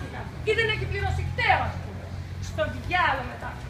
ή δεν έχει πληρώσει κταίο, ας πούμε. Στο διάλογο μετά.